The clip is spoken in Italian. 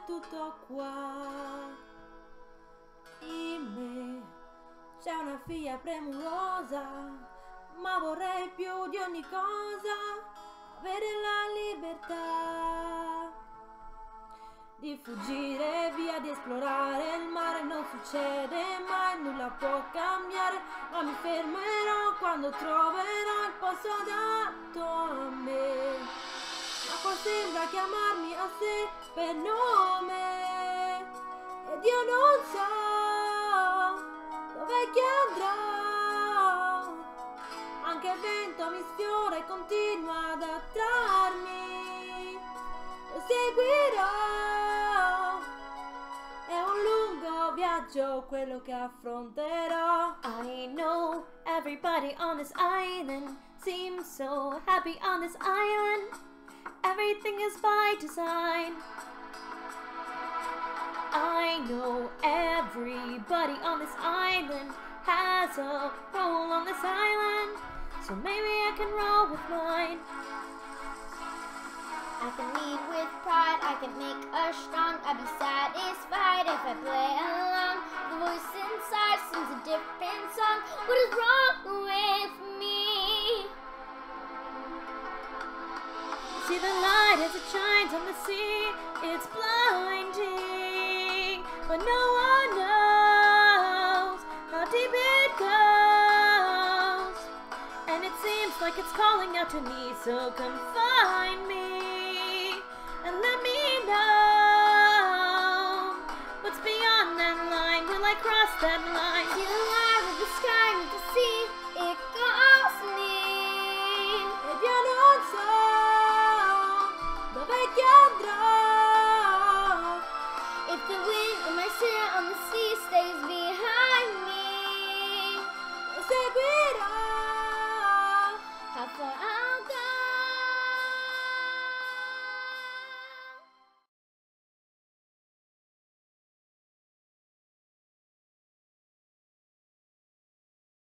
tutto qua. In me c'è una figlia premurosa, ma vorrei più di ogni cosa avere la libertà di fuggire via, di esplorare il mare. Non succede mai, nulla può cambiare, ma mi fermerò quando troverò il posto adatto a me. L'acqua sembra chiamarmi a sé per nome ed io non so dov'è che andrò. Anche il vento mi sfiora e continua ad attrarmi. Lo seguirò. È un lungo viaggio quello che affronterò. I know everybody on this island seems so happy on this island. Everything is by design. I know everybody on this island has a role on this island, so maybe I can roll with mine. I can lead with pride, I can make us strong. I'd be satisfied if I play along. The voice inside sings a different song. What is wrong with me? See the light as it shines on the sea. It's blinding, but no one knows how deep it goes. And it seems like it's calling out to me, so come find me and let me know what's beyond that line. Will I cross that line? See the light of the sky with the sea. It calls me. Ed io non so dov'è che andrò. If the wind in my sail on the sea stays